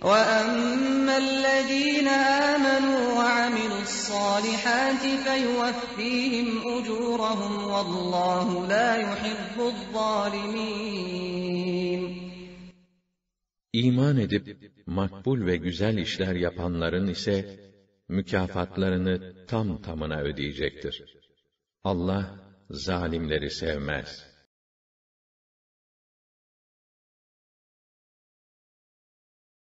وَأَمَّا الَّذ۪ينَ آمَنُوا وَعَمِلُوا الصَّالِحَاتِ فَيُوَفِّيهِمْ أُجُورَهُمْ وَاللّٰهُ لَا يُحِبُّ الظَّالِمِينَ. İman edip makbul ve güzel işler yapanların ise mükafatlarını tam tamına ödeyecektir. Allah zalimleri sevmez.